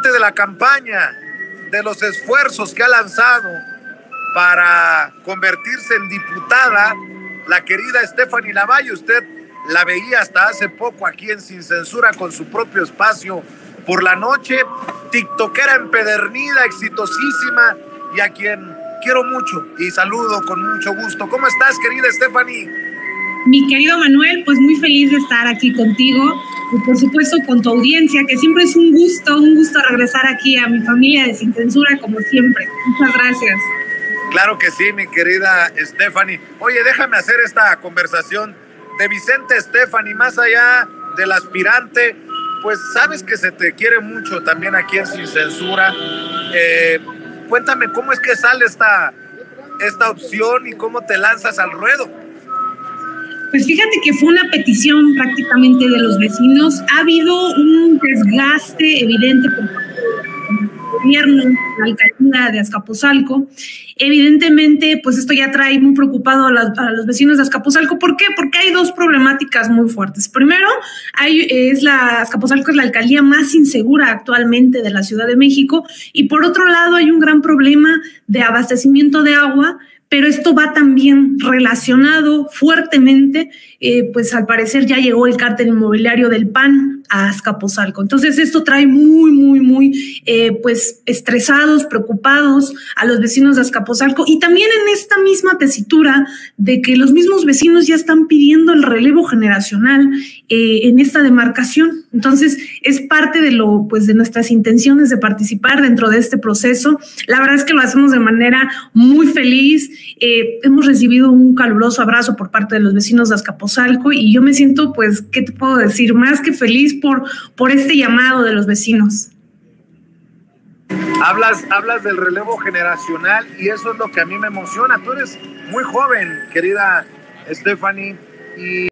parte de la campaña, de los esfuerzos que ha lanzado para convertirse en diputada, la querida Stephany Lavalle. Usted la veía hasta hace poco aquí en Sin Censura con su propio espacio por la noche, tiktokera empedernida, exitosísima, y a quien quiero mucho y saludo con mucho gusto. ¿Cómo estás, querida Stephany? Mi querido Manuel, pues muy feliz de estar aquí contigo y por supuesto con tu audiencia, que siempre es un gusto regresar aquí a mi familia de Sin Censura como siempre. Muchas gracias. Claro que sí, mi querida Stephany. Oye, déjame hacer esta conversación de Vicente Stephany, más allá del aspirante, pues sabes que se te quiere mucho también aquí en Sin Censura. Cuéntame cómo es que sale esta opción y cómo te lanzas al ruedo. Pues fíjate que fue una petición prácticamente de los vecinos. Ha habido un desgaste evidente por parte del gobierno, la alcaldía de Azcapotzalco. Evidentemente, pues esto ya trae muy preocupado a los vecinos de Azcapotzalco. ¿Por qué? Porque hay dos problemáticas muy fuertes. Primero, Azcapotzalco es la alcaldía más insegura actualmente de la Ciudad de México, y por otro lado hay un gran problema de abastecimiento de agua. Pero esto va también relacionado fuertemente, pues al parecer ya llegó el cártel inmobiliario del PAN a Azcapotzalco. Entonces esto trae muy, pues estresados, preocupados a los vecinos de Azcapotzalco, y también en esta misma tesitura de que los mismos vecinos ya están pidiendo el relevo generacional en esta demarcación. Entonces es parte de de nuestras intenciones de participar dentro de este proceso. La verdad es que lo hacemos de manera muy feliz. Hemos recibido un caluroso abrazo por parte de los vecinos de Azcapotzalco y yo me siento, pues, ¿qué te puedo decir? Más que feliz por este llamado de los vecinos. Hablas del relevo generacional y eso es lo que a mí me emociona. Tú eres muy joven, querida Stephany, y